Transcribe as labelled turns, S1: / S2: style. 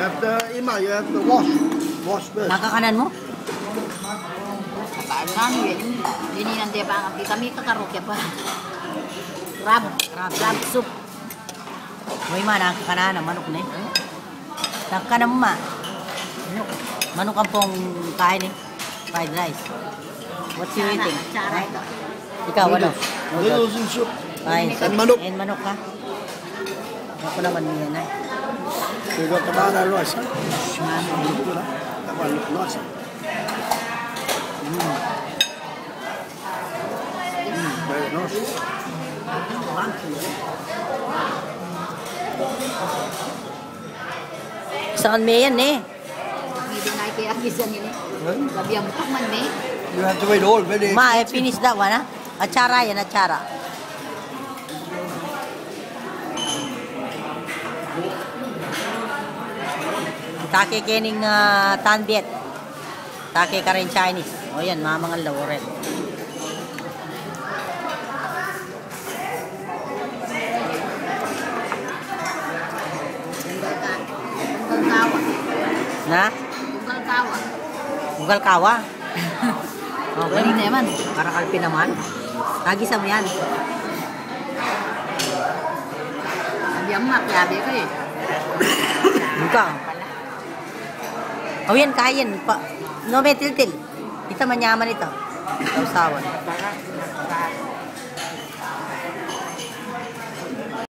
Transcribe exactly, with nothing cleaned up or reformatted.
S1: have to, Ima, you have to wash. Wash first.
S2: Nakakanan mo?
S3: Kanan yun. Yun yung nandiyan pa. Kami kakarokya pa. Crab. Crab. Crab soup.
S2: Uy ma, nakakanan ang manok na eh. Nakakanan mo ma. Manok ang pong kain eh. Fried rice. What's you eating?
S3: Tsara ito.
S2: Ikaw, ano?
S1: Noodles and soup.
S2: Ay,
S1: And manok.
S2: And manok ka? Ako naman yan eh.
S1: You got the banana rice. That one look nice. Mm. Mm, very nice.
S2: Saan may yan eh?
S3: Hindi na kaya gisan yun eh. Gabi ang butok man eh.
S1: You have to wait all very
S2: Ma, eh, finish that one ha? Atsara yan, atsara. Take kening uh, Tan Viet. Take ka rin Chinese. O yan, mga mga lauren.
S3: Tunggal kawa.
S2: Na?
S3: Tunggal kawa.
S2: Ugal kawa. Okay.
S3: Galing na yaman.
S2: Karakalpi naman. Tagisa mo yan.
S3: Gabi ang makyabi ko eh.
S2: Ikaw. O yan, kain. Pa, no, may tiltil. Ito manyaman ito. Sausawan.